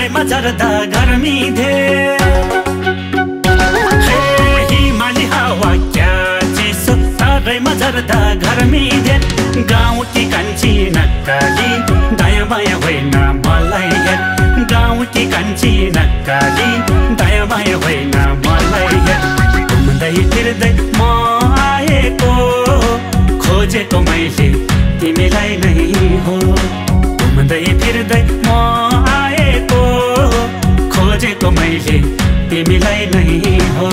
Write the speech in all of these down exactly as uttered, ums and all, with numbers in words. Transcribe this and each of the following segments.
साह्रैमा झर्दा गर्मी धेर हिमाली हावा क्या चिसो साह्रैमा झर्दा गर्मी धेर गाउँकी कान्छी नक्काली दायाँ बायाँ होइन मलाई हेर गाउँकी कान्छी नक्काली दायाँ बायाँ होइन मलाई हेर घुम्दै फिर्दै म आएको खोजेको मैले तिमीलाई नै हो घुम्दै फिर्दै म आएको खोजेको मैले तिमीलाई नै हो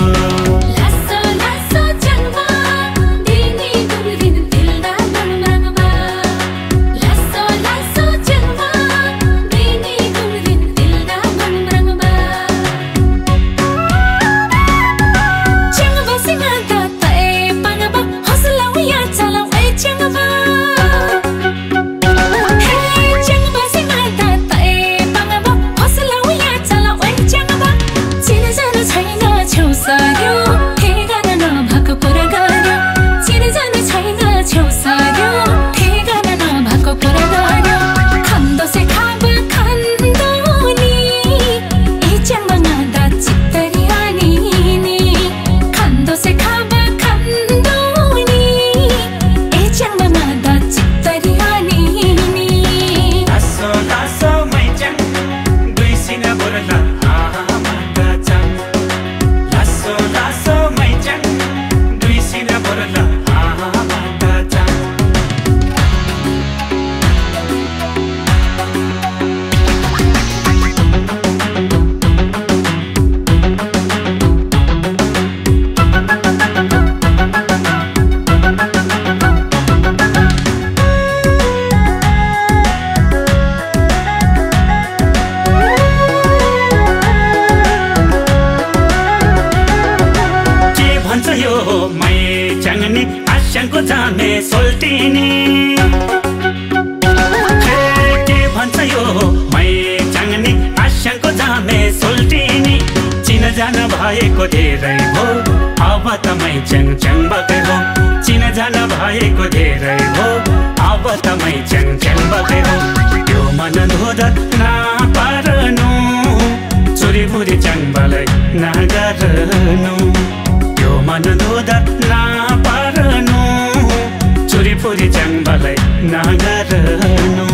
आस्याङको जामे सोल्टिनी के भन्छ यो मै चाङ्नी आस्याङको जामे सोल्टिनी चिन जान भएको धेरै हो अब त मै च्याङ च्याङ बकै हो चिन जान भएको धेरै हो अब त मै च्याङ च्याङ बकै हो त्यो मन धोदा नपार्नु चोरीबुरी च्याङबालाई नगर्नु त्यो मन धोदा नपार्नु चोरीपुरी च्याङबालाई नगर्नु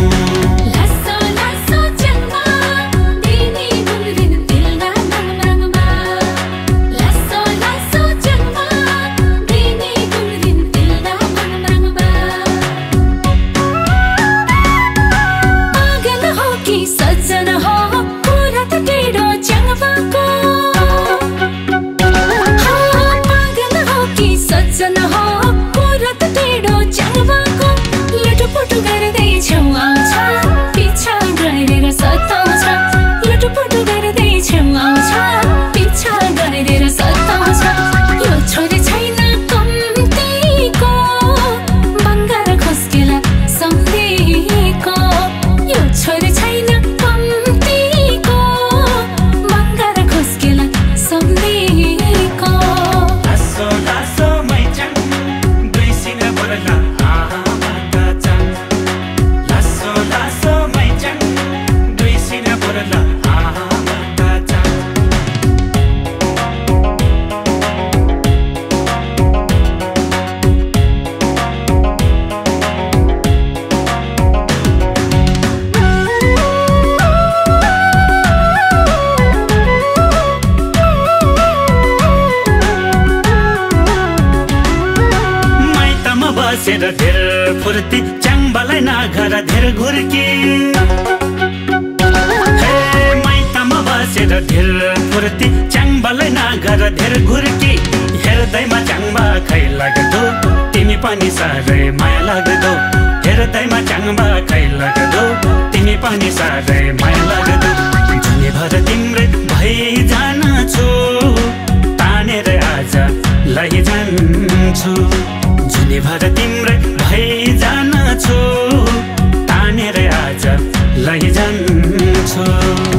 बसेर धेर फुर्ती च्याङबालाई नगर धेर घुर्की हे माइतमा बसेर धेर फुर्ती च्याङबालाई नगर धेर घुर्की हेर्दैमा च्याङबा खै लाग्दो तिमी पनि साह्रै माया लाग्दो हेर्दैमा च्याङबा खै लाग्दो तिमी पनि साह्रै माया लाग्दो जुनीभर तिम्रै भइ जान्छु तानेर आज लैजान्छु जुनीभर तिम्रै भइ जान्छु तानेर आज लैजान्छु